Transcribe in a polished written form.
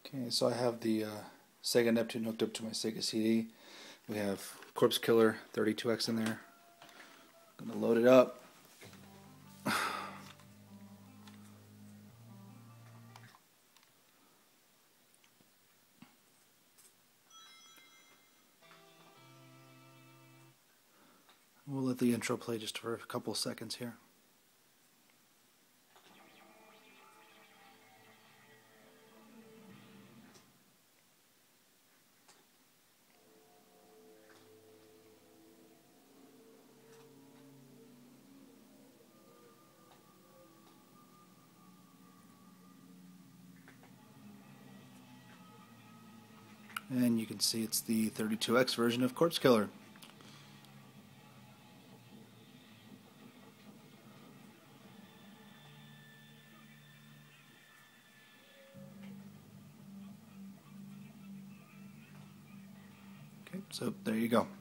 Okay, so I have the Sega Neptune hooked up to my Sega CD. We have Corpse Killer 32X in there. I'm going to load it up. We'll let the intro play just for a couple seconds here. And you can see it's the 32X version of Corpse Killer. Okay, so there you go.